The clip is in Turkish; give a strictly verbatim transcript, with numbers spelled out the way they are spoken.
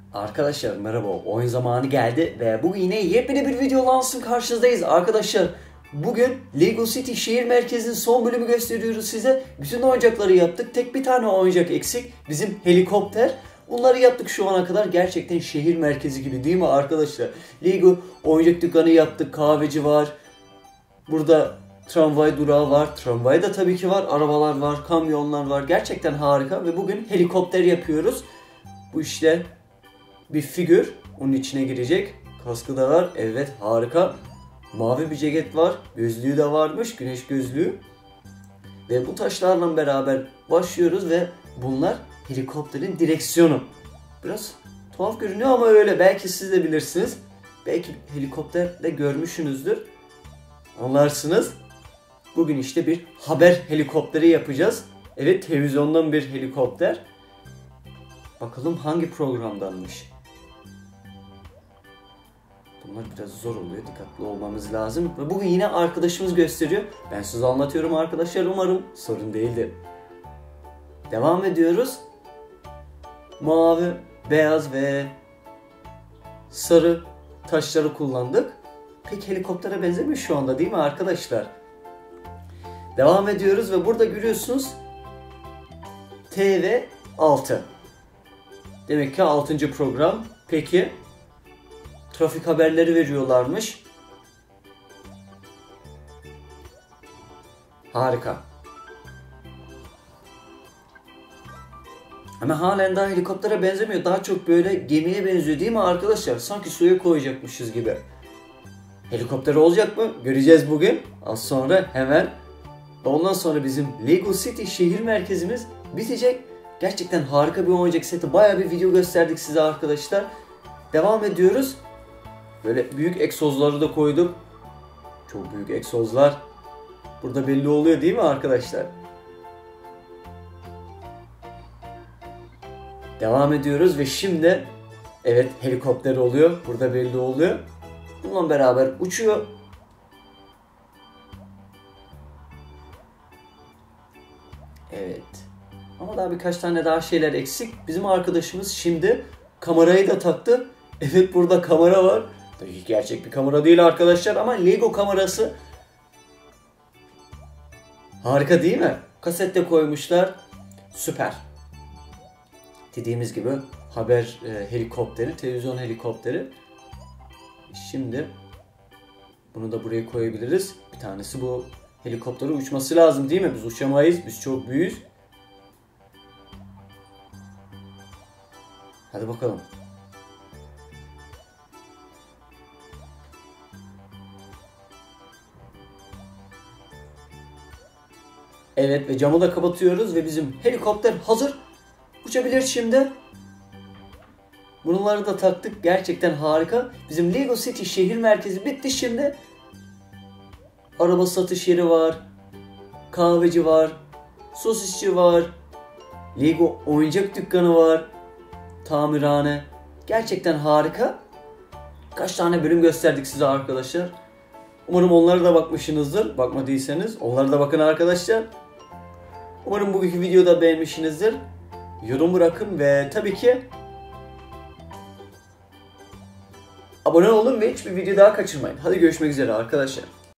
Arkadaşlar merhaba, oyun zamanı geldi ve bugün yine yepyeni bir video lansın karşınızdayız arkadaşlar. Bugün Lego City şehir merkezinin son bölümü gösteriyoruz size. Bütün oyuncakları yaptık, tek bir tane oyuncak eksik, bizim helikopter. Bunları yaptık şu ana kadar, gerçekten şehir merkezi gibi değil mi arkadaşlar? Lego oyuncak dükkanı yaptık, kahveci var. Burada tramvay durağı var, tramvay da tabii ki var, arabalar var, kamyonlar var. Gerçekten harika ve bugün helikopter yapıyoruz. Bu işte bir figür onun içine girecek. Kaskı da var. Evet, harika. Mavi bir ceket var. Gözlüğü de varmış. Güneş gözlüğü. Ve bu taşlarla beraber başlıyoruz ve bunlar helikopterin direksiyonu. Biraz tuhaf görünüyor ama öyle. Belki siz de bilirsiniz. Belki helikopterde görmüşsünüzdür. Anlarsınız. Bugün işte bir haber helikopteri yapacağız. Evet, televizyondan bir helikopter. Bakalım hangi programdanmış. Bunlar biraz zor oluyor. Dikkatli olmamız lazım. Ve bugün yine arkadaşımız gösteriyor. Ben size anlatıyorum arkadaşlar. Umarım sorun değildir. Devam ediyoruz. Mavi, beyaz ve sarı taşları kullandık. Pek helikoptere benzemiyor şu anda değil mi arkadaşlar? Devam ediyoruz ve burada görüyorsunuz T V altı. Demek ki altıncı program. Peki trafik haberleri veriyorlarmış. Harika. Ama halen daha helikoptere benzemiyor. Daha çok böyle gemiye benziyor değil mi arkadaşlar? Sanki suya koyacakmışız gibi. Helikopter olacak mı? Göreceğiz bugün. Az sonra hemen. Ondan sonra bizim Lego City şehir merkezimiz bitecek. Gerçekten harika bir oyuncak seti. Bayağı bir video gösterdik size arkadaşlar. Devam ediyoruz. Böyle büyük egzozları da koydum. Çok büyük egzozlar. Burada belli oluyor değil mi arkadaşlar? Devam ediyoruz ve şimdi evet helikopter oluyor. Burada belli oluyor. Bununla beraber uçuyor. Evet. Ama daha birkaç tane daha şeyler eksik. Bizim arkadaşımız şimdi kamerayı da taktı. Evet, burada kamera var. Tabii ki gerçek bir kamera değil arkadaşlar ama Lego kamerası. Harika değil mi? Kasette koymuşlar. Süper. Dediğimiz gibi haber e, helikopteri, televizyon helikopteri. Şimdi bunu da buraya koyabiliriz. Bir tanesi bu helikopterin uçması lazım değil mi? Biz uçamayız. Biz çok büyüğüz. Hadi bakalım. Evet ve camı da kapatıyoruz ve bizim helikopter hazır. Uçabilir şimdi. Bunları da taktık. Gerçekten harika. Bizim Lego City şehir merkezi bitti şimdi. Araba satış yeri var. Kahveci var. Sosisçi var. Lego oyuncak dükkanı var. Tamirhane. Gerçekten harika. Kaç tane bölüm gösterdik size arkadaşlar. Umarım onlara da bakmışsınızdır. Bakmadıysanız onlara da bakın arkadaşlar. Umarım bugünkü videoyu da beğenmişsinizdir. Yorum bırakın ve tabii ki abone olun ve hiçbir video daha kaçırmayın. Hadi görüşmek üzere arkadaşlar.